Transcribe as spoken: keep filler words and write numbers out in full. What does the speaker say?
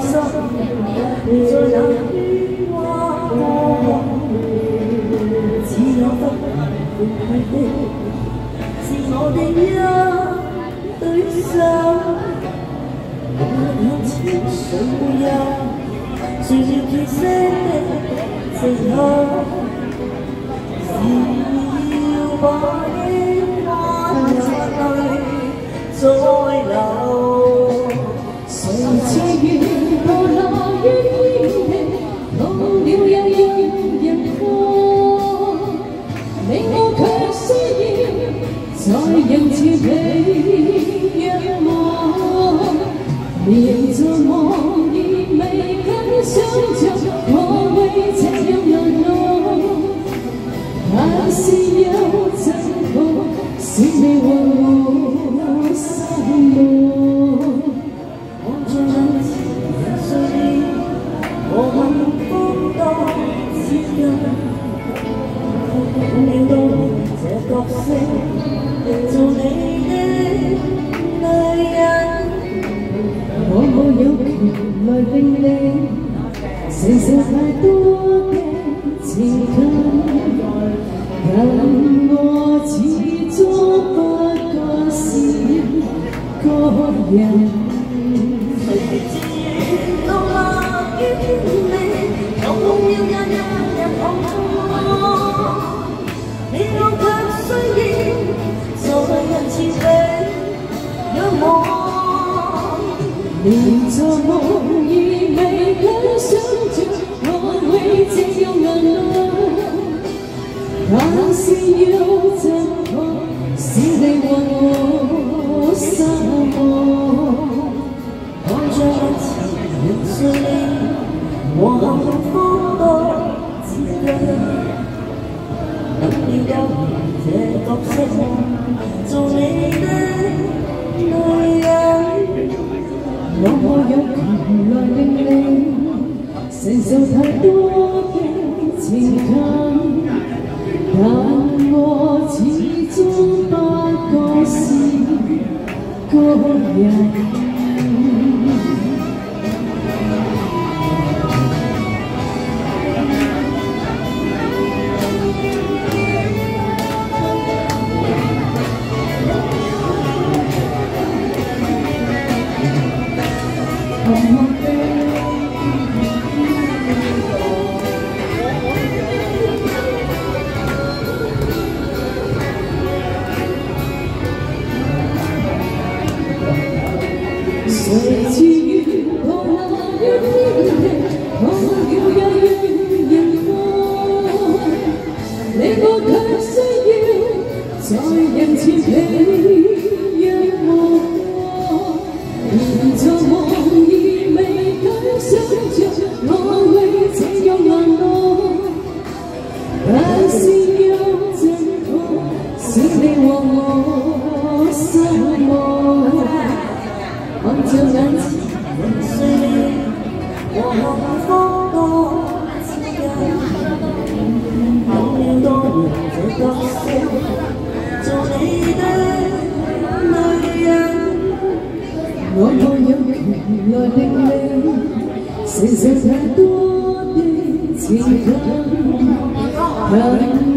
心，在那喧哗中，只有不悔的，是我的一對手。無論情緒沒有，誰要歇息的藉口，是要把輕眼淚再流。誰自願到那於天地，到了有讓人過，你我卻需要在人前被仰望。連在望而未敢想像，我為這樣難熬，但是有陣痛，使你為我心夢。看着眼前碎裂，我幸福多接近，了到這角色，做你的女人。我沒有權來令你承受太多的情感，但我始終不過是個人。誰自願獨立於天地，有夢要也一日看過，你我卻需要在人前被仰望。連在夢而未敢想像，我會這樣難熬，但是有陣痛，使你為我失望。看着眼前碎裂，我幸福多接近，等了有這角色，做你的女人。我沒有權來令你承受太多的情感，但我始終不過是個人。誰自願到那於天地，好了也讓人過，你我卻需要在人前被仰望。連在夢而未敢想像，我會這樣難熬，但是有陣痛，使你和我失望。看着眼前碎裂，我幸福多接近，等了多年這角色，做你的女人。我沒有權來令你承受太多的情感，但